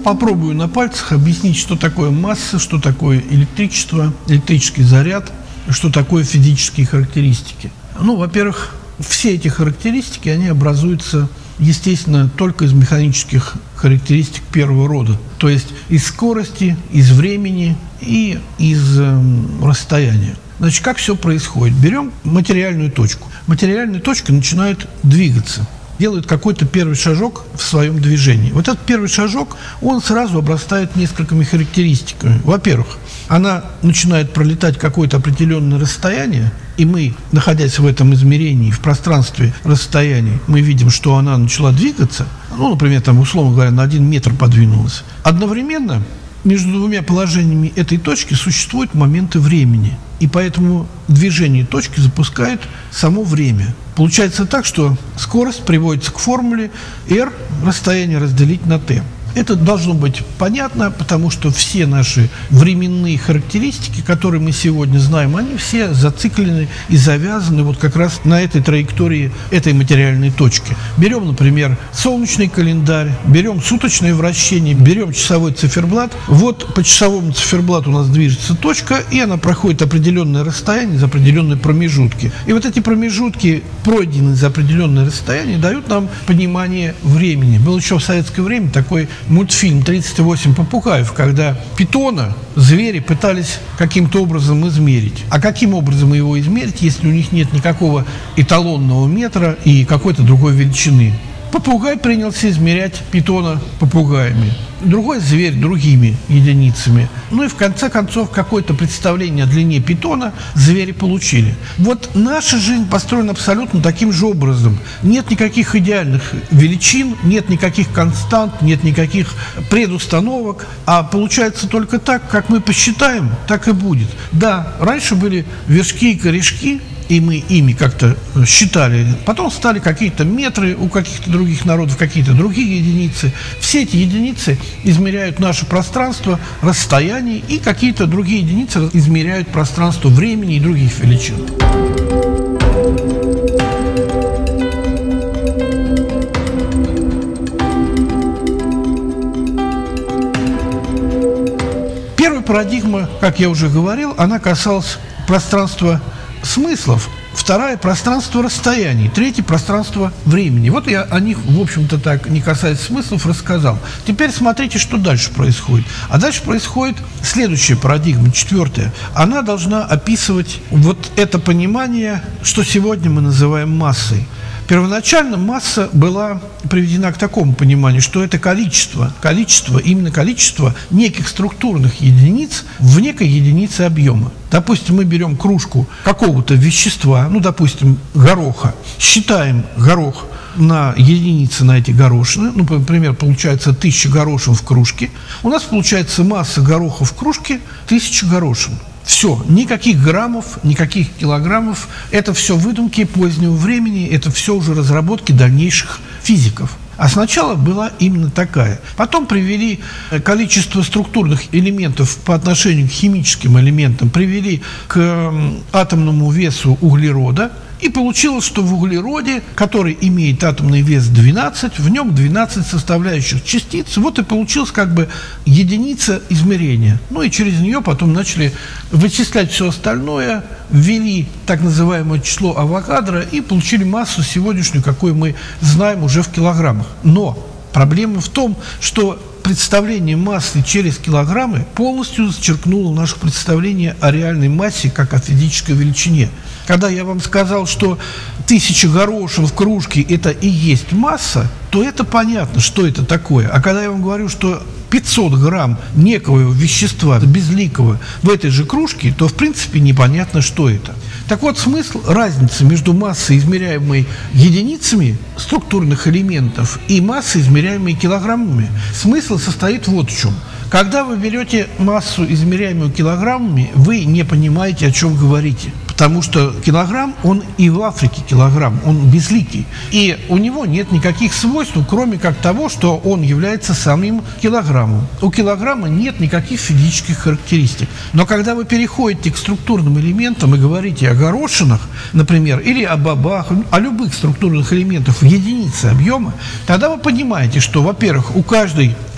попробую на пальцах объяснить, что такое масса, что такое электричество, электрический заряд, что такое физические характеристики. Ну, во-первых, все эти характеристики, они образуются, естественно, только из механических характеристик первого рода, то есть из скорости, из времени и из расстояния. Значит, как все происходит? Берем материальную точку. Материальная точка начинает двигаться, делает какой-то первый шажок в своем движении. Вот этот первый шажок, он сразу обрастает несколькими характеристиками. Во-первых, она начинает пролетать какое-то определенное расстояние, и мы, находясь в этом измерении, в пространстве расстояний, мы видим, что она начала двигаться, ну, например, там, условно говоря, на 1 метр подвинулась. Одновременно между двумя положениями этой точки существуют моменты времени, и поэтому движение точки запускает само время. Получается так, что скорость приводится к формуле r расстояние разделить на t. Это должно быть понятно, потому что все наши временные характеристики, которые мы сегодня знаем, они все зациклены и завязаны вот как раз на этой траектории этой материальной точки. Берем, например, солнечный календарь, берем суточное вращение, берем часовой циферблат. Вот по часовому циферблату у нас движется точка, и она проходит определенное расстояние за определенные промежутки. И вот эти промежутки, пройденные за определенное расстояние, дают нам понимание времени. Был еще в советское время такой мультфильм «38 попугаев», когда питона звери пытались каким-то образом измерить. А каким образом его измерить, если у них нет никакого эталонного метра и какой-то другой величины? Попугай принялся измерять питона попугаями, другой зверь другими единицами. Ну и в конце концов какое-то представление о длине питона звери получили. Вот наша жизнь построена абсолютно таким же образом. Нет никаких идеальных величин, нет никаких констант, нет никаких предустановок, а получается только так, как мы посчитаем, так и будет. Да, раньше были вершки и корешки, и мы ими как-то считали. Потом стали какие-то метры у каких-то других народов, какие-то другие единицы. Все эти единицы измеряют наше пространство, расстояние, и какие-то другие единицы измеряют пространство времени и других величин. Первая парадигма, как я уже говорил, она касалась пространства смыслов, вторая – пространство расстояний, третье – пространство времени. Вот я о них, в общем-то, так, не касаясь смыслов, рассказал. Теперь смотрите, что дальше происходит. А дальше происходит следующая парадигма, четвертая. Она должна описывать вот это понимание, что сегодня мы называем массой. Первоначально масса была приведена к такому пониманию, что это количество, именно количество неких структурных единиц в некой единице объема. Допустим, мы берем кружку какого-то вещества, ну, допустим, гороха, считаем горох на единицы на эти горошины, ну, например, получается 1000 горошин в кружке, у нас получается масса гороха в кружке 1000 горошин. Все, никаких граммов, никаких килограммов, это все выдумки позднего времени, это все уже разработки дальнейших физиков. А сначала была именно такая. Потом привели количество структурных элементов по отношению к химическим элементам, привели к атомному весу углерода. И получилось, что в углероде, который имеет атомный вес 12, в нем 12 составляющих частиц. Вот и получилась как бы единица измерения. Ну и через нее потом начали вычислять все остальное, ввели так называемое число Авогадро и получили массу сегодняшнюю, какую мы знаем уже в килограммах. Но проблема в том, что представление массы через килограммы полностью зачеркнуло наше представление о реальной массе как о физической величине. Когда я вам сказал, что 1000 горошин в кружке – это и есть масса, то это понятно, что это такое. А когда я вам говорю, что 500 грамм некого вещества безликого в этой же кружке, то в принципе непонятно, что это. Так вот, смысл разницы между массой, измеряемой единицами структурных элементов, и массой, измеряемой килограммами, смысл состоит вот в чем. Когда вы берете массу, измеряемую килограммами, вы не понимаете, о чем говорите. Потому что килограмм, он и в Африке килограмм, он безликий. И у него нет никаких свойств, кроме как того, что он является самим килограммом. У килограмма нет никаких физических характеристик. Но когда вы переходите к структурным элементам и говорите о горошинах, например, или о бобах, о любых структурных элементах в единице объема, тогда вы понимаете, что, во-первых, у каждой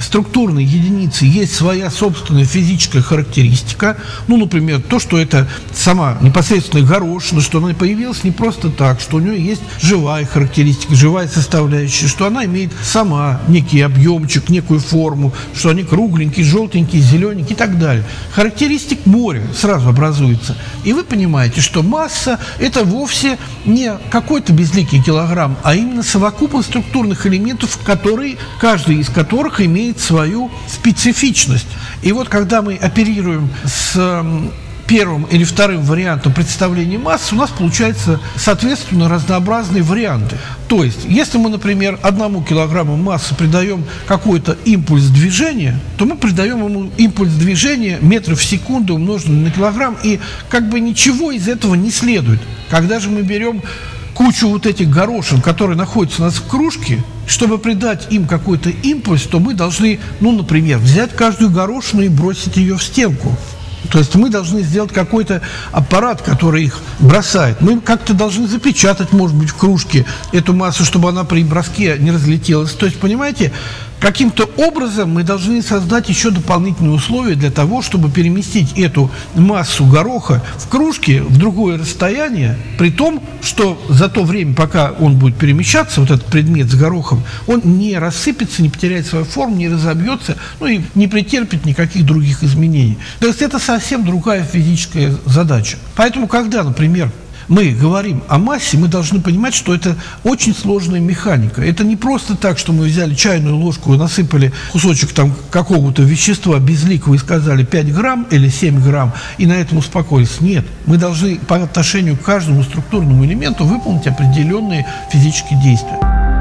структурной единицы есть своя собственная физическая характеристика. Ну, например, то, что это сама непосредственно горошина, что она появилась не просто так, что у нее есть живая характеристика, живая составляющая, что она имеет сама некий объемчик, некую форму, что они кругленькие, желтенькие, зелененькие и так далее. Характеристик море сразу образуется. И вы понимаете, что масса – это вовсе не какой-то безликий килограмм, а именно совокупность структурных элементов, каждый из которых имеет свою специфичность. И вот когда мы оперируем с первым или вторым вариантом представления массы, у нас получаются, соответственно, разнообразные варианты. То есть, если мы, например, 1 килограмму массы придаем какой-то импульс движения, то мы придаем ему импульс движения метров в секунду, умноженный на килограмм, и как бы ничего из этого не следует. Когда же мы берем кучу вот этих горошин, которые находятся у нас в кружке, чтобы придать им какой-то импульс, то мы должны, ну, например, взять каждую горошину и бросить ее в стенку. То есть мы должны сделать какой-то аппарат, который их бросает. Мы как-то должны запечатать, может быть, в кружке эту массу, чтобы она при броске не разлетелась. То есть, понимаете, каким-то образом мы должны создать еще дополнительные условия для того, чтобы переместить эту массу гороха в кружке в другое расстояние, при том, что за то время, пока он будет перемещаться, вот этот предмет с горохом, он не рассыпется, не потеряет свою форму, не разобьется, ну и не претерпит никаких других изменений. То есть это совсем другая физическая задача. Поэтому, когда, например, мы говорим о массе, мы должны понимать, что это очень сложная механика. Это не просто так, что мы взяли чайную ложку и насыпали кусочек там какого-то вещества безликого и сказали 5 грамм или 7 грамм, и на этом успокоились. Нет, мы должны по отношению к каждому структурному элементу выполнить определенные физические действия.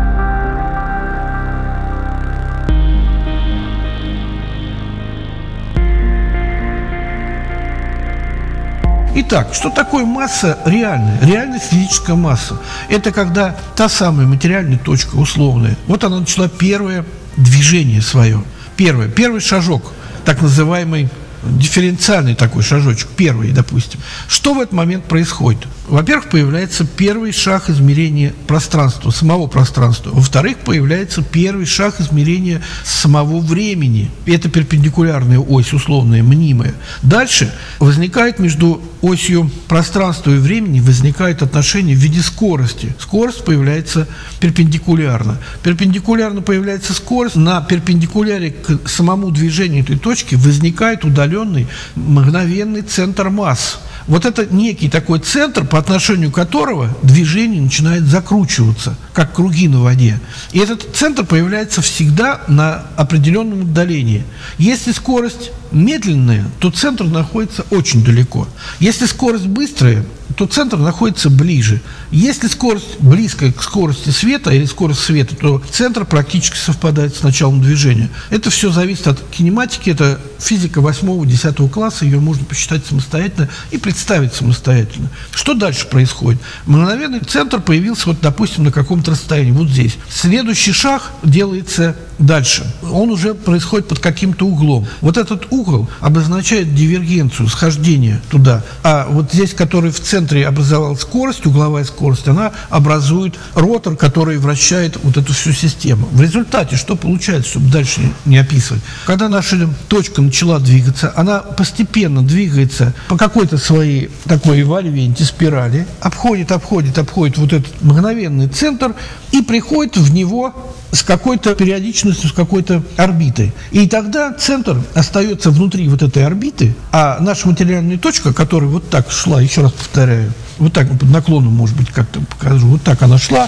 Итак, что такое масса реальная? Реальная физическая масса. Это когда та самая материальная точка, условная, вот она начала первое движение свое. Первый шажок, так называемый дифференциальный такой шажочек, первый, допустим. Что в этот момент происходит? Во-первых, появляется первый шаг измерения пространства, самого пространства. Во-вторых, появляется первый шаг измерения самого времени. Это перпендикулярная ось, условная, мнимая. Дальше возникает между осью пространства и времени возникает отношение в виде скорости. Скорость появляется перпендикулярно. Перпендикулярно появляется скорость. На перпендикуляре к самому движению этой точки возникает удаленный мгновенный центр масс. Вот это некий такой центр, по отношению к которого движение начинает закручиваться, как круги на воде. И этот центр появляется всегда на определенном отдалении. Если скорость медленная, то центр находится очень далеко. Если скорость быстрая, то центр находится ближе. Если скорость близкая к скорости света или скорость света, то центр практически совпадает с началом движения. Это все зависит от кинематики, это физика 8-10 класса, ее можно посчитать самостоятельно и представить самостоятельно. Что дальше происходит? Мгновенный центр появился, вот, допустим, на каком-то расстоянии, вот здесь. Следующий шаг делается дальше. Он уже происходит под каким-то углом. Вот этот угол обозначает дивергенцию, схождение туда. А вот здесь, который в центре образовал скорость, угловая скорость, она образует ротор, который вращает вот эту всю систему. В результате что получается, чтобы дальше не описывать? Когда наша точка начала двигаться, она постепенно двигается по какой-то своей такой варивенте, спирали, обходит вот этот мгновенный центр и приходит в него с какой-то периодичностью, с какой-то орбитой. И тогда центр остается внутри вот этой орбиты, а наша материальная точка, которая вот так шла, еще раз повторяю, вот так под наклоном, может быть, как-то покажу, вот так она шла,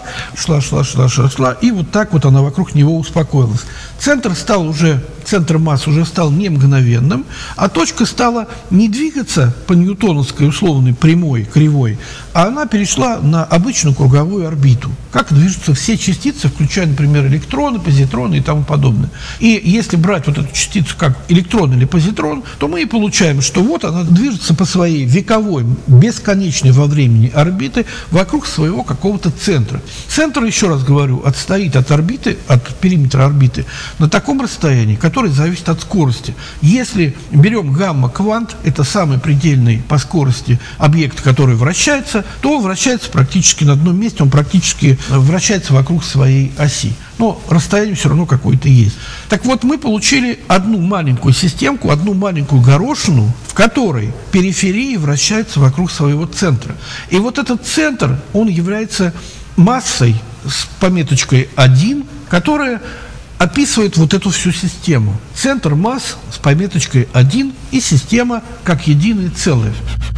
и вот так вот она вокруг него успокоилась. Центр массы уже стал не мгновенным, а точка стала не двигаться по ньютоновской условной прямой, кривой, а она перешла на обычную круговую орбиту. Как движутся все частицы, включая, например, электроны, позитроны и тому подобное. И если брать вот эту частицу как электрон или позитрон, то мы и получаем, что вот она движется по своей вековой, бесконечной во времени орбиты вокруг своего какого-то центра. Центр, еще раз говорю, отстоит от орбиты, от периметра орбиты на таком расстоянии, которое который зависит от скорости. Если берем гамма-квант, это самый предельный по скорости объект, который вращается, то он вращается практически на одном месте, он практически вращается вокруг своей оси. Но расстояние все равно какое-то есть. Так вот, мы получили одну маленькую системку, одну маленькую горошину, в которой периферии вращаются вокруг своего центра. И вот этот центр, он является массой с пометочкой 1, которая описывает вот эту всю систему. Центр масс с пометочкой 1 и система как единое целое.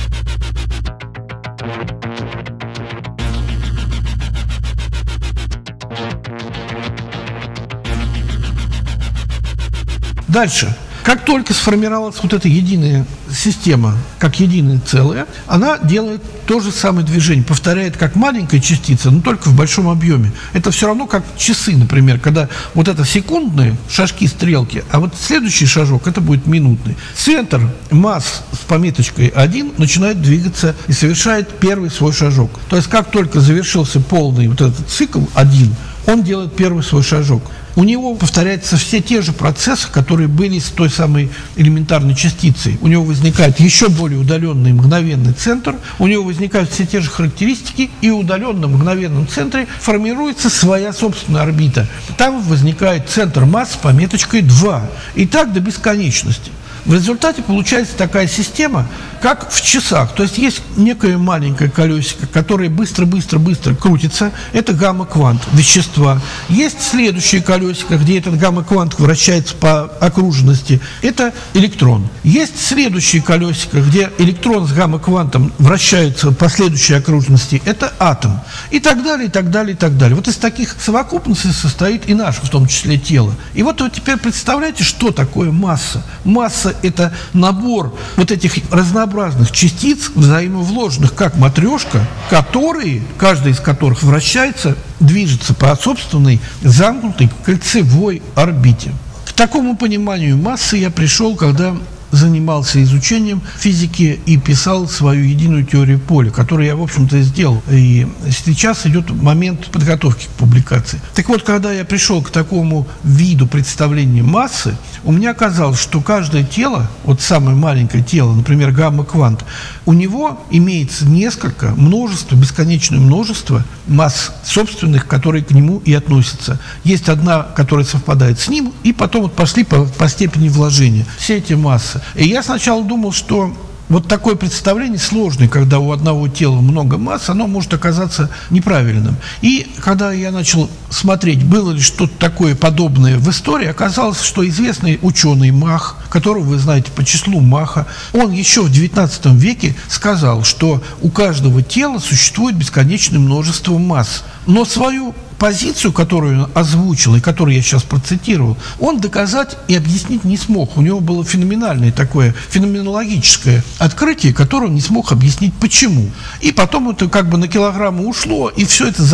Дальше. Как только сформировалась вот эта единая система, как единое целое, она делает то же самое движение, повторяет как маленькая частица, но только в большом объеме. Это все равно как часы, например, когда вот это секундные шажки, стрелки, а вот следующий шажок, это будет минутный. Центр масс с пометочкой 1 начинает двигаться и совершает первый свой шажок. То есть как только завершился полный вот этот цикл 1, он делает первый свой шажок. У него повторяются все те же процессы, которые были с той самой элементарной частицей. У него возникает еще более удаленный мгновенный центр, у него возникают все те же характеристики, и в удаленном мгновенном центре формируется своя собственная орбита. Там возникает центр масс с пометочкой 2. И так до бесконечности. В результате получается такая система, как в часах. То есть есть некое маленькое колесико, которое быстро-быстро-быстро крутится. Это гамма-квант вещества. Есть следующее колесико, где этот гамма-квант вращается по окружности. Это электрон. Есть следующее колесико, где электрон с гамма-квантом вращаются по следующей окружности. Это атом. И так далее, и так далее, и так далее. Вот из таких совокупностей состоит и наше, в том числе, тело. И вот вы теперь представляете, что такое масса. Масса – это набор вот этих разнообразных частиц, взаимовложенных как матрешка, которые, каждая из которых вращается, движется по собственной замкнутой кольцевой орбите. К такому пониманию массы я пришел, когда занимался изучением физики и писал свою единую теорию поля, которую я, в общем-то, сделал. И сейчас идет момент подготовки к публикации. Так вот, когда я пришел к такому виду представления массы, у меня оказалось, что каждое тело, вот самое маленькое тело, например, гамма-квант, у него имеется множество, бесконечное множество масс собственных, которые к нему и относятся. Есть одна, которая совпадает с ним, и потом вот пошли по степени вложения. Все эти массы. И я сначала думал, что вот такое представление сложное, когда у одного тела много масс, оно может оказаться неправильным. И когда я начал смотреть, было ли что-то такое подобное в истории, оказалось, что известный ученый Мах, которого вы знаете по числу Маха, он еще в XIX веке сказал, что у каждого тела существует бесконечное множество масс. Но свою позицию, которую он озвучил и которую я сейчас процитировал, он доказать и объяснить не смог. У него было феноменальное такое, феноменологическое открытие, которое он не смог объяснить почему. И потом это как бы на килограммы ушло, и все это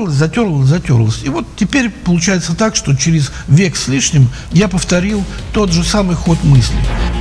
затерлось. И вот теперь получается так, что через век с лишним я повторил тот же самый ход мысли.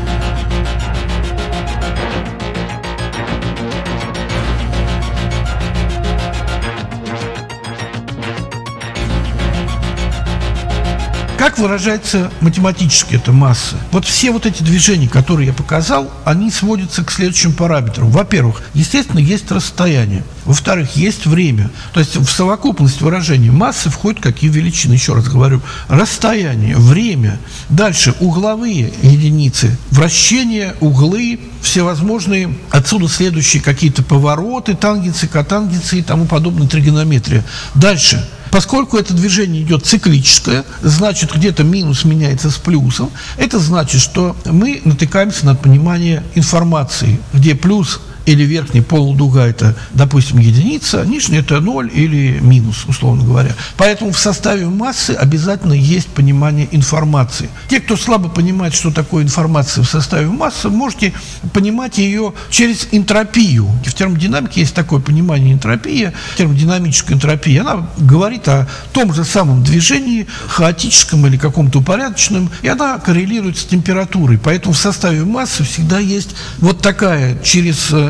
Как выражается математически эта масса? Вот все вот эти движения, которые я показал, они сводятся к следующим параметрам. Во-первых, естественно, есть расстояние. Во-вторых, есть время. То есть в совокупность выражения массы входят какие величины? Еще раз говорю. Расстояние, время. Дальше угловые единицы. Вращение, углы, всевозможные отсюда следующие какие-то повороты, тангенсы, котангенсы и тому подобное, тригонометрия. Дальше. Поскольку это движение идет циклическое, значит, где-то минус меняется с плюсом, это значит, что мы натыкаемся на понимание информации, где плюс или верхняя полудуга – это, допустим, единица, нижняя – это 0 или минус, условно говоря. Поэтому в составе массы обязательно есть понимание информации. Те, кто слабо понимает, что такое информация в составе массы, можете понимать ее через энтропию. В термодинамике есть такое понимание энтропия, термодинамическая энтропия. Она говорит о том же самом движении, хаотическом или каком-то упорядоченном, и она коррелирует с температурой. Поэтому в составе массы всегда есть вот такая через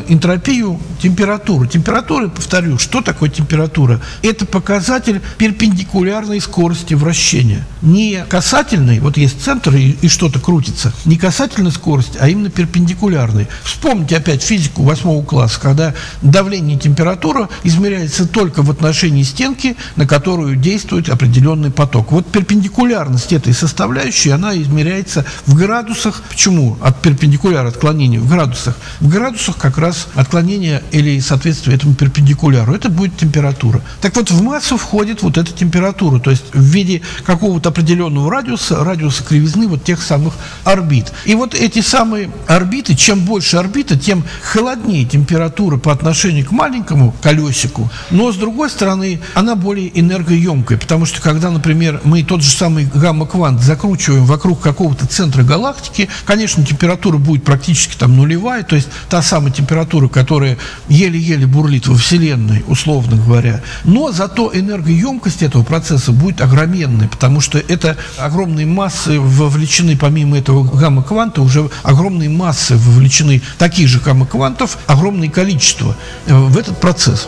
энтропию температуры. Температура, повторю, что такое температура? Это показатель перпендикулярной скорости вращения. Не касательной, вот есть центр и что-то крутится, не касательной скорости, а именно перпендикулярной. Вспомните опять физику 8 класса, когда давление и температура измеряется только в отношении стенки, на которую действует определенный поток. Вот перпендикулярность этой составляющей, она измеряется в градусах. Почему от перпендикуляра отклонения в градусах? В градусах как раз отклонение или соответствие этому перпендикуляру. Это будет температура. Так вот, в массу входит вот эта температура, то есть в виде какого-то определенного радиуса кривизны вот тех самых орбит. И вот эти самые орбиты, чем больше орбита, тем холоднее температура по отношению к маленькому колесику, но с другой стороны она более энергоемкая, потому что когда, например, мы тот же самый гамма-квант закручиваем вокруг какого-то центра галактики, конечно, температура будет практически там нулевая, то есть та самая температура, которая еле-еле бурлит во Вселенной, условно говоря, но зато энергоемкость этого процесса будет огроменной, потому что это огромные массы вовлечены, помимо этого гамма-кванта, уже огромные массы вовлечены таких же гамма-квантов, огромное количество в этот процесс.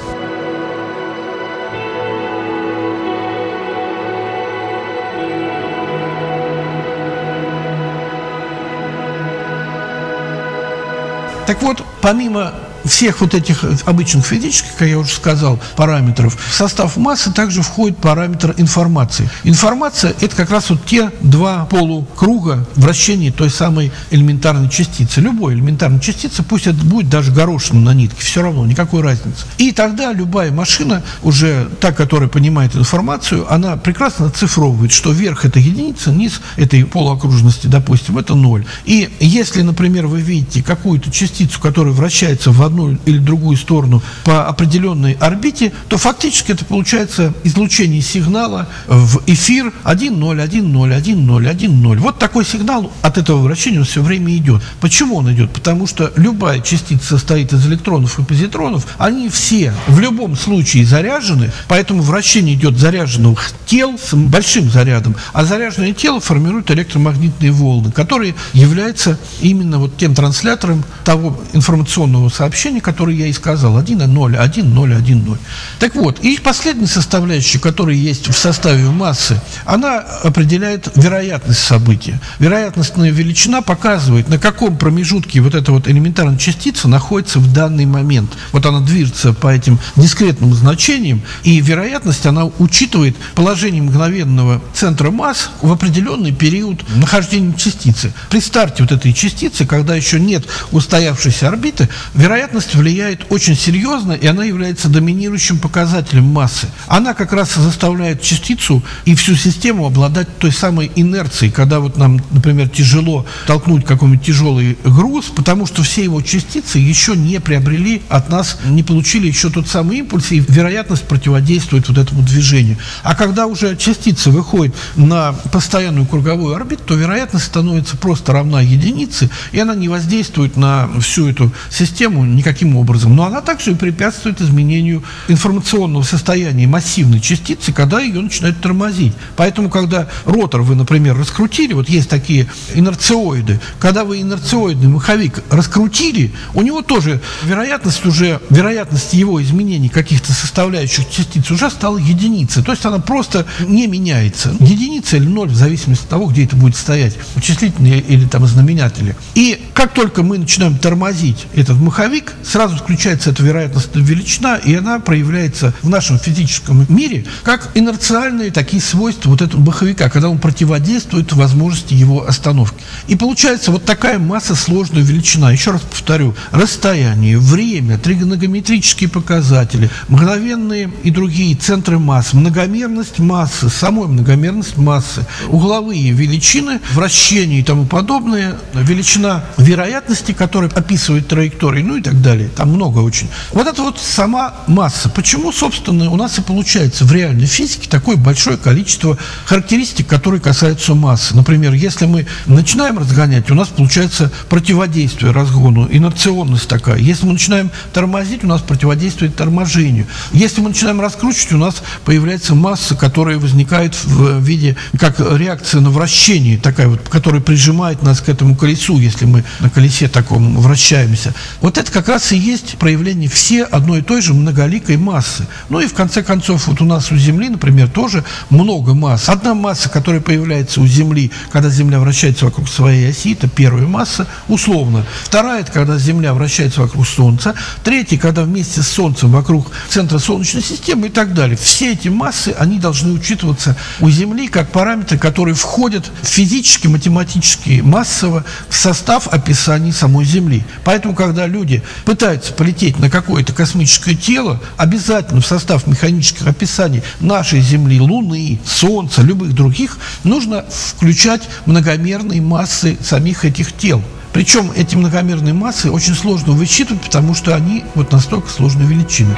Так вот, помимо всех вот этих обычных физических, как я уже сказал, параметров, в состав массы также входит параметр информации. Информация – это как раз вот те два полукруга вращения той самой элементарной частицы. Любой элементарной частицы, пусть это будет даже горошина на нитке, все равно, никакой разницы. И тогда любая машина, уже та, которая понимает информацию, она прекрасно оцифровывает, что верх – это единица, низ этой полуокружности, допустим, это 0. И если, например, вы видите какую-то частицу, которая вращается в одну или другую сторону по определенной орбите, то фактически это получается излучение сигнала в эфир 1,0, 1,0, 1,0, 1,0. Вот такой сигнал от этого вращения все время идет. Почему он идет? Потому что любая частица состоит из электронов и позитронов, они все в любом случае заряжены, поэтому вращение идет заряженных тел с большим зарядом, а заряженное тело формирует электромагнитные волны, которые являются именно вот тем транслятором того информационного сообщения, который я и сказал, 1,0, 1,0, 1,0. Так вот, и последняя составляющая, которая есть в составе массы, она определяет вероятность события. Вероятностная величина показывает, на каком промежутке вот эта вот элементарная частица находится в данный момент. Вот она движется по этим дискретным значениям, и вероятность, она учитывает положение мгновенного центра масс в определенный период нахождения частицы. При старте вот этой частицы, когда еще нет устоявшейся орбиты, вероятность влияет очень серьезно, и она является доминирующим показателем массы. Она как раз заставляет частицу и всю систему обладать той самой инерцией, когда вот нам, например, тяжело толкнуть какой-нибудь тяжелый груз, потому что все его частицы еще не приобрели от нас, не получили еще тот самый импульс, и вероятность противодействует вот этому движению. А когда уже частица выходит на постоянную круговую орбиту, то вероятность становится просто равна единице, и она не воздействует на всю эту систему никаким образом. Но она также и препятствует изменению информационного состояния массивной частицы, когда ее начинают тормозить. Поэтому, когда ротор вы, например, раскрутили, вот есть такие инерциоиды, когда вы инерциоидный маховик раскрутили, у него тоже вероятность его изменений каких-то составляющих частиц уже стала единицей. То есть она просто не меняется. Единица или ноль, в зависимости от того, где это будет стоять, числительные или там знаменатели. И как только мы начинаем тормозить этот маховик, сразу включается эта вероятностная величина, и она проявляется в нашем физическом мире как инерциальные такие свойства вот этого маховика, когда он противодействует возможности его остановки. И получается вот такая масса сложная величина. Еще раз повторю, расстояние, время, тригонометрические показатели, мгновенные и другие центры масс, многомерность массы, самой многомерность массы, угловые величины, вращение и тому подобное, величина вероятности, которая описывает траектории, ну и так далее. Там много очень. Вот это вот сама масса. Почему, собственно, у нас и получается в реальной физике такое большое количество характеристик, которые касаются массы. Например, если мы начинаем разгонять, у нас получается противодействие разгону, инерционность такая. Если мы начинаем тормозить, у нас противодействует торможению. Если мы начинаем раскручивать, у нас появляется масса, которая возникает в виде, как реакция на вращение, такая вот, которая прижимает нас к этому колесу, если мы на колесе таком вращаемся. Вот это как как раз и есть проявление все одной и той же многоликой массы. Ну и в конце концов, вот у нас у Земли, например, тоже много масс. Одна масса, которая появляется у Земли, когда Земля вращается вокруг своей оси, это первая масса, условно. Вторая, это когда Земля вращается вокруг Солнца. Третья, когда вместе с Солнцем вокруг центра Солнечной системы и так далее. Все эти массы, они должны учитываться у Земли как параметры, которые входят физически, математически, массово в состав описаний самой Земли. Поэтому, когда люди пытаются полететь на какое-то космическое тело, обязательно в состав механических описаний нашей Земли, Луны, Солнца, любых других, нужно включать многомерные массы самих этих тел. Причем эти многомерные массы очень сложно высчитывать, потому что они вот настолько сложной величины.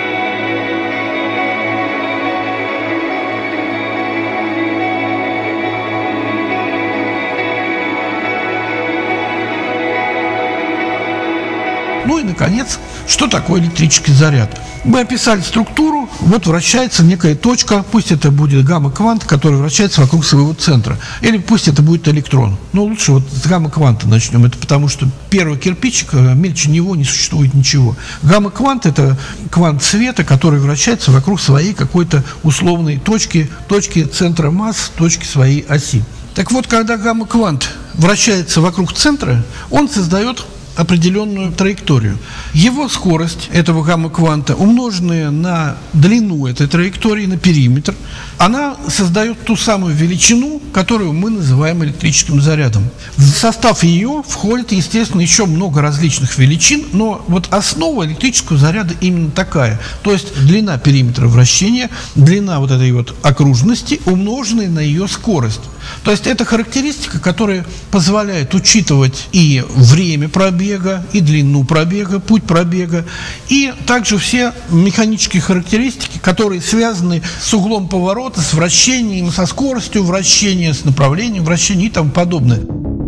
Ну и, наконец, что такое электрический заряд? Мы описали структуру, вот вращается некая точка, пусть это будет гамма-квант, который вращается вокруг своего центра, или пусть это будет электрон. Но лучше вот с гамма-кванта начнем, это потому что первый кирпичик, мельче него не существует ничего. Гамма-квант – это квант света, который вращается вокруг своей какой-то условной точки центра масс, точки своей оси. Так вот, когда гамма-квант вращается вокруг центра, он создает определенную траекторию. Его скорость этого гамма-кванта, умноженная на длину этой траектории, на периметр, она создает ту самую величину, которую мы называем электрическим зарядом. В состав ее входит, естественно, еще много различных величин, но вот основа электрического заряда именно такая. То есть длина периметра вращения, длина вот этой вот окружности, умноженная на ее скорость. То есть это характеристика, которая позволяет учитывать и время пробега, и длину пробега, путь пробега, и также все механические характеристики, которые связаны с углом поворота, с вращением, со скоростью вращения, с направлением вращения и тому подобное.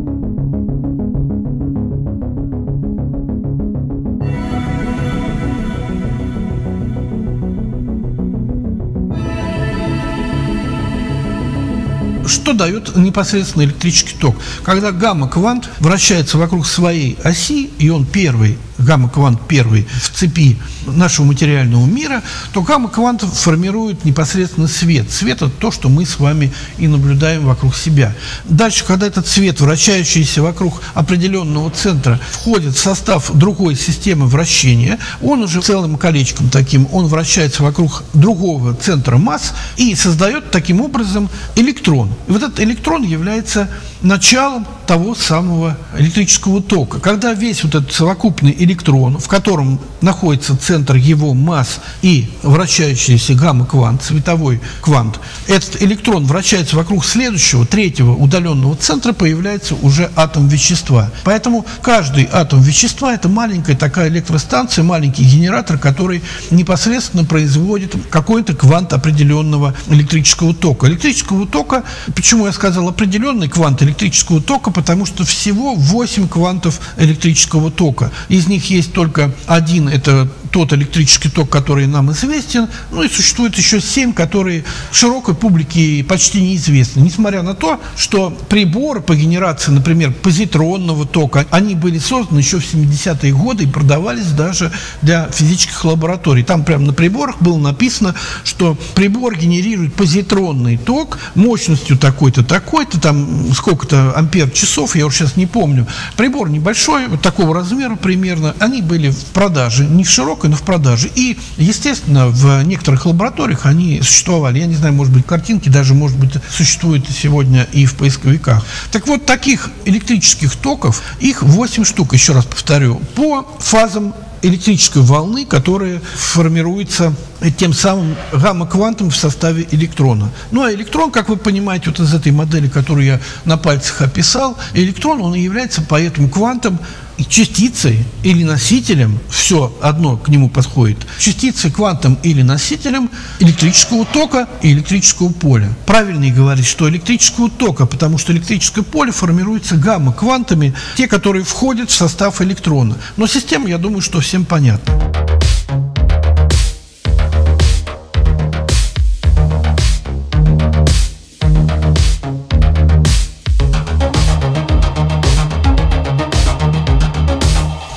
Что дает непосредственно электрический ток? Когда гамма-квант вращается вокруг своей оси, и он первый, гамма-квант первый в цепи нашего материального мира, то гамма-квант формирует непосредственно свет. Свет – это то, что мы с вами и наблюдаем вокруг себя. Дальше, когда этот свет, вращающийся вокруг определенного центра, входит в состав другой системы вращения, он уже целым колечком таким, он вращается вокруг другого центра масс и создает таким образом электрон. И вот этот электрон является началом того самого электрического тока. Когда весь вот этот совокупный электрон, в котором находится центр его масс и вращающийся гамма-квант, световой квант, этот электрон вращается вокруг следующего, третьего удаленного центра, появляется уже атом вещества. Поэтому каждый атом вещества – это маленькая такая электростанция, маленький генератор, который непосредственно производит какой-то квант определенного электрического тока. Электрического тока, почему я сказал определенный квант электрического тока, потому что всего 8 квантов электрического тока. Из них есть только один, это тот электрический ток, который нам известен, ну и существует еще 7, которые широкой публике почти неизвестны. Несмотря на то, что приборы по генерации, например, позитронного тока, они были созданы еще в 70-е годы и продавались даже для физических лабораторий. Там прямо на приборах было написано, что прибор генерирует позитронный ток мощностью такой-то, такой-то, там сколько-то ампер-часов, я уже сейчас не помню. Прибор небольшой, вот такого размера примерно, они были в продаже, не в широкой, но в продаже. И, естественно, в некоторых лабораториях они существовали. Я не знаю, может быть, картинки даже, может быть, существуют сегодня и в поисковиках. Так вот, таких электрических токов, их 8 штук, еще раз повторю, по фазам электрической волны, которая формируется тем самым гамма-квантом в составе электрона. Ну а электрон, как вы понимаете, вот из этой модели, которую я на пальцах описал, электрон, он и является поэтому квантом, частицей или носителем, все одно к нему подходит, частицей, квантом или носителем электрического тока и электрического поля. Правильнее говорить, что электрического тока, потому что электрическое поле формируется гамма-квантами, те, которые входят в состав электрона. Но система, я думаю, что всем понятна. И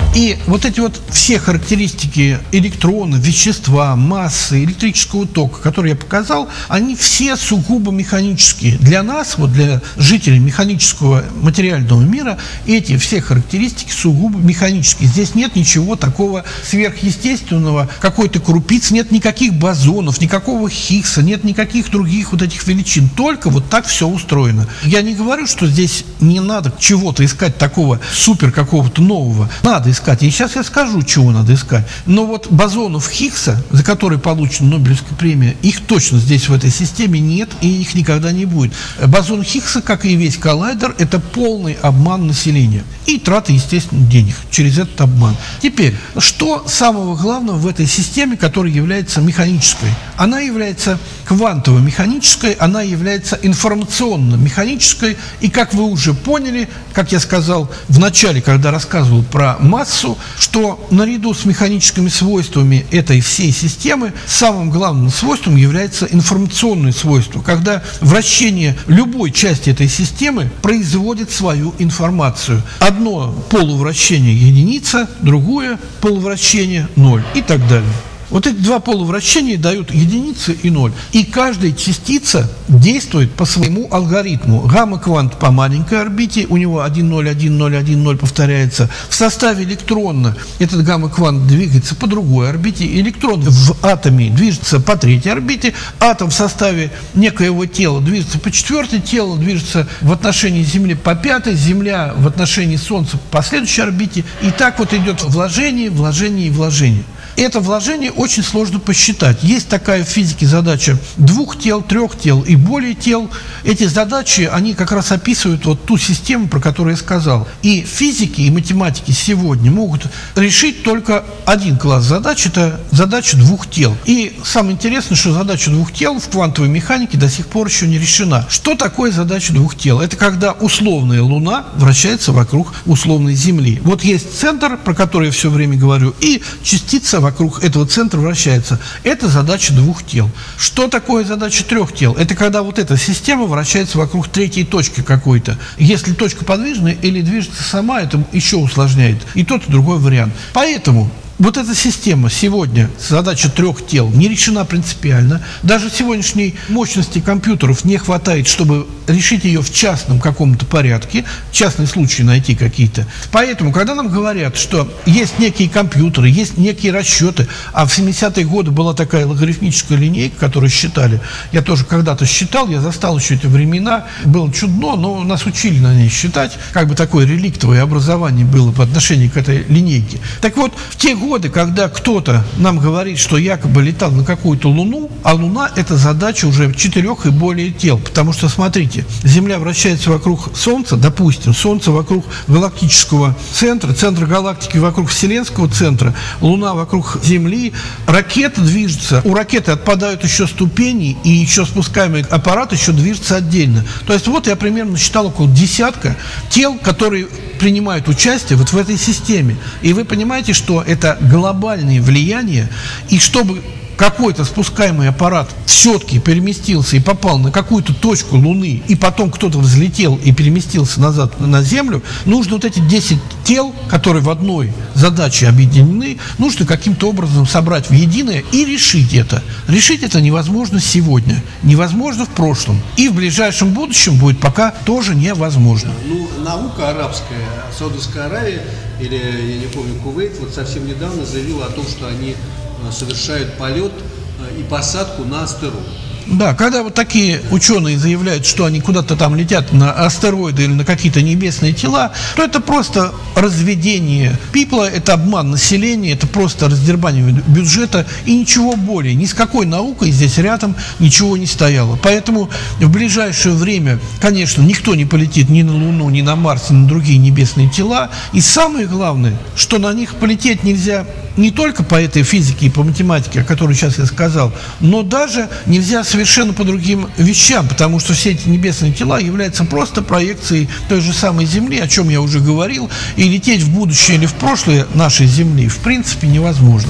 вот эти вот все характеристики электрона, вещества, массы, электрического тока, которые я показал, они все сугубо механические. Для нас, вот для жителей механического материального мира, эти все характеристики сугубо механические. Здесь нет ничего такого сверхъестественного, какой-то крупицы, нет никаких бозонов, никакого Хиггса, нет никаких других вот этих величин. Только вот так все устроено. Я не говорю, что здесь не надо чего-то искать такого супер какого-то нового. Надо искать. И сейчас я скажу, чего надо искать. Но вот бозонов Хиггса, за которые получена Нобелевская премия, их точно здесь в этой системе нет, и их никогда не будет. Бозон Хиггса, как и весь коллайдер, это полный обман населения. И трата, естественно, денег через этот обман. Теперь, что самого главного в этой системе, которая является механической? Она является квантово-механической, она является информационно-механической, и, как вы уже поняли, как я сказал в начале, когда рассказывал про массу, что наряду с механическими свойствами этой всей системы самым главным свойством является информационное свойство, когда вращение любой части этой системы производит свою информацию. Одно полувращение единица, другое полувращение 0 и так далее. Вот эти два полувращения дают единицы и ноль. И каждая частица действует по своему алгоритму. Гамма-квант по маленькой орбите, у него 1, 0, 1, 0, 1, 0 повторяется. В составе электрона этот гамма-квант двигается по другой орбите. Электрон в атоме движется по третьей орбите. Атом в составе некоего тела движется по четвертой. Тело движется в отношении Земли по пятой. Земля в отношении Солнца по следующей орбите. И так вот идет вложение, вложение и вложение. Это вложение очень сложно посчитать. Есть такая в физике задача 2 тел, 3 тел и более тел. Эти задачи, они как раз описывают вот ту систему, про которую я сказал. И физики, и математики сегодня могут решить только один класс задач. Это задача 2 тел. И самое интересное, что задача 2 тел в квантовой механике до сих пор еще не решена. Что такое задача 2 тел? Это когда условная Луна вращается вокруг условной Земли. Вот есть центр, про который я все время говорю, и частица вокруг этого центра вращается. Это задача 2 тел. Что такое задача 3 тел? Это когда вот эта система вращается вокруг третьей точки какой-то. Если точка подвижная или движется сама, это еще усложняет и тот, и другой вариант. Поэтому вот эта система сегодня, задача 3 тел, не решена принципиально. Даже сегодняшней мощности компьютеров не хватает, чтобы решить ее в частном каком-то порядке, частные случаи найти какие-то. Поэтому, когда нам говорят, что есть некие компьютеры, есть некие расчеты, а в 70-е годы была такая логарифмическая линейка, которую считали, я тоже когда-то считал, я застал еще эти времена, было чудно, но нас учили на ней считать, как бы такое реликтовое образование было по отношению к этой линейке. Так вот, в те годы, когда кто-то нам говорит, что якобы летал на какую-то Луну, а Луна – это задача уже 4 и более тел. Потому что, смотрите, Земля вращается вокруг Солнца, допустим, Солнце вокруг галактического центра, центр галактики вокруг вселенского центра, Луна вокруг Земли, ракета движется, у ракеты отпадают еще ступени, и еще спускаемый аппарат еще движется отдельно. То есть вот я примерно считал около десятка тел, которые принимают участие вот в этой системе. И вы понимаете, что это глобальное влияние, и чтобы какой-то спускаемый аппарат все-таки переместился и попал на какую-то точку Луны, и потом кто-то взлетел и переместился назад на Землю, нужно вот эти 10 тел, которые в одной задаче объединены, нужно каким-то образом собрать в единое и решить это. Решить это невозможно сегодня, невозможно в прошлом, и в ближайшем будущем будет пока тоже невозможно. Ну, наука арабская, Саудовская Аравия, или, я не помню, Кувейт, вот совсем недавно заявила о том, что они совершают полет и посадку на астероид. Да, когда вот такие ученые заявляют, что они куда-то там летят на астероиды или на какие-то небесные тела, то это просто разведение пипла, это обман населения, это просто раздербанивание бюджета и ничего более. Ни с какой наукой здесь рядом ничего не стояло. Поэтому в ближайшее время, конечно, никто не полетит ни на Луну, ни на Марс, ни на другие небесные тела. И самое главное, что на них полететь нельзя не только по этой физике и по математике, о которой сейчас я сказал, но даже нельзя совершенно по другим вещам, потому что все эти небесные тела являются просто проекцией той же самой Земли, о чем я уже говорил, и лететь в будущее или в прошлое нашей Земли в принципе невозможно.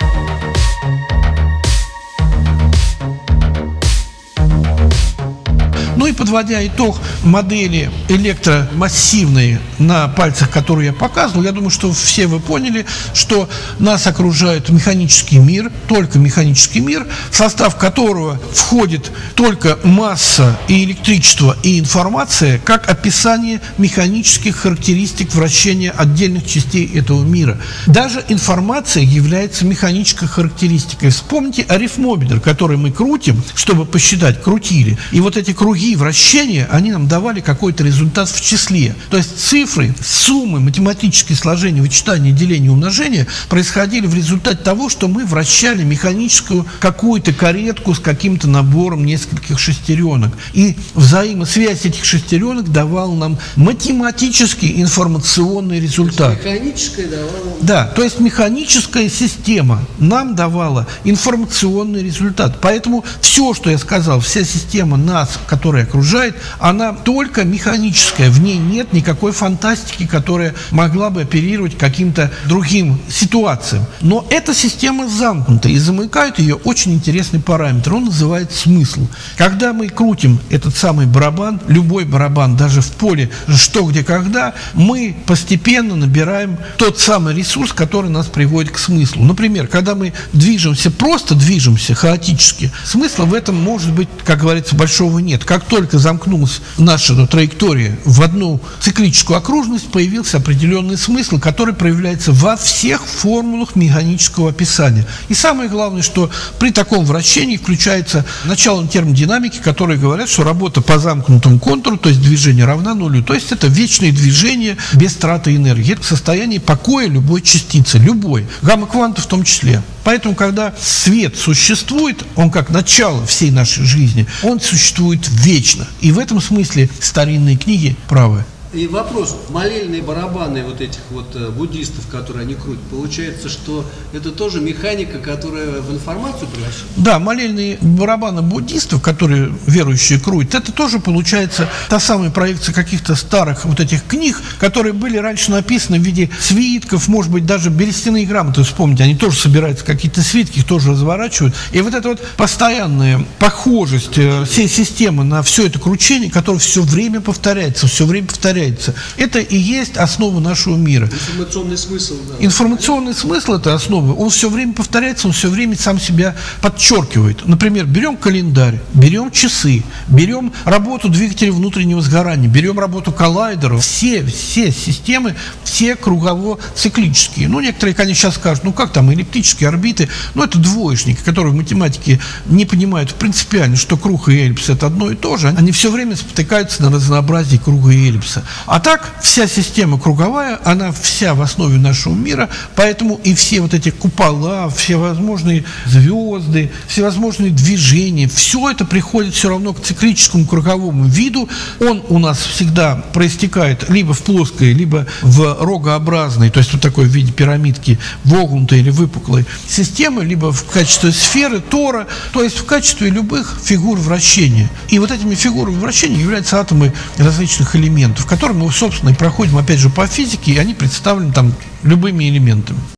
Ну и под подводя итог модели электромассивной на пальцах, которые я показывал, я думаю, что все вы поняли, что нас окружает механический мир, только механический мир, в состав которого входит только масса и электричество и информация, как описание механических характеристик вращения отдельных частей этого мира. Даже информация является механической характеристикой. Вспомните арифмометр, который мы крутим, чтобы посчитать, крутили. И вот эти круги вращения, они нам давали какой-то результат в числе. То есть цифры, суммы, математические сложения, вычитания, деления, умножения происходили в результате того, что мы вращали механическую какую-то каретку с каким-то набором нескольких шестеренок. И взаимосвязь этих шестеренок давала нам математический информационный результат. Механическая давала... Да, то есть механическая система нам давала информационный результат. Поэтому все, что я сказал, вся система нас, которая окружает, она только механическая. В ней нет никакой фантастики, которая могла бы оперировать каким-то другим ситуациям. Но эта система замкнута, и замыкает ее очень интересный параметр. Он называется смысл. Когда мы крутим этот самый барабан, любой барабан, даже в поле «что, где, когда», мы постепенно набираем тот самый ресурс, который нас приводит к смыслу. Например, когда мы движемся, просто движемся хаотически, смысла в этом, может быть, как говорится, большого нет. Как только замкнулась наша траектория в одну циклическую окружность, появился определенный смысл, который проявляется во всех формулах механического описания. И самое главное, что при таком вращении включается начало термодинамики, которые говорят, что работа по замкнутому контуру, то есть движение равна нулю, то есть это вечное движение без траты энергии. Это состояние покоя любой частицы, любой, гамма-кванта в том числе. Поэтому, когда свет существует, он как начало всей нашей жизни, он существует вечно. И в этом смысле старинные книги правы. И вопрос, молельные барабаны вот этих вот буддистов, которые они крутят, получается, что это тоже механика, которая в информацию превращается? Да, молельные барабаны буддистов, которые верующие крутят, это тоже получается та самая проекция каких-то старых вот этих книг, которые были раньше написаны в виде свитков, может быть, даже берестяные грамоты, вспомните, они тоже собираются, какие-то свитки, их тоже разворачивают. И вот эта вот постоянная похожесть всей системы на все это кручение, которое все время повторяется, это и есть основа нашего мира. Информационный смысл. Да. Информационный смысл – это основа. Он все время повторяется, он все время сам себя подчеркивает. Например, берем календарь, берем часы, берем работу двигателя внутреннего сгорания, берем работу коллайдеров. Все системы, все кругово-циклические. Ну, некоторые, конечно, сейчас скажут, ну как там, эллиптические орбиты, ну это двоечники, которые в математике не понимают принципиально, что круг и эллипс – это одно и то же. Они все время спотыкаются на разнообразии круга и эллипса. А так, вся система круговая, она вся в основе нашего мира, поэтому и все вот эти купола, всевозможные звезды, всевозможные движения, все это приходит все равно к циклическому круговому виду. Он у нас всегда проистекает либо в плоской, либо в рогообразной, то есть вот такой в виде пирамидки, вогнутой или выпуклой системы, либо в качестве сферы, тора, то есть в качестве любых фигур вращения. И вот этими фигурами вращения являются атомы различных элементов, которые мы, собственно, и проходим, опять же, по физике, и они представлены там любыми элементами.